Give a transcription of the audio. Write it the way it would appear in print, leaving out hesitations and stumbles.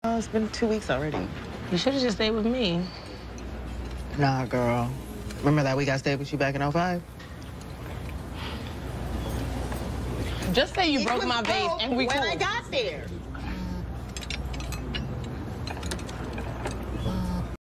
Oh, it's been 2 weeks already. You should have just stayed with me. Nah, girl. Remember that week I stayed with you back in 05? Just say you broke my vase and we when cool. I got there.